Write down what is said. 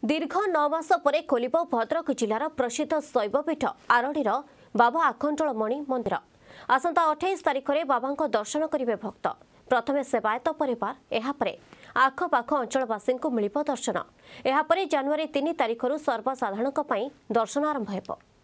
दीर्घ 9 मास पर खोल भद्रक जिलार प्रसिद्ध शैवपीठ आरडीर बाबा आखंडलमणि मंदिर। आसंता 28 तारिख में बाबा दर्शन करेंगे भक्त। प्रथमे सेवायत परिवार यापर आखपाख अंचलवासी मिल दर्शन। यापर जनवरी 3 तारिख सर्वसाधारण दर्शन आरंभ हो।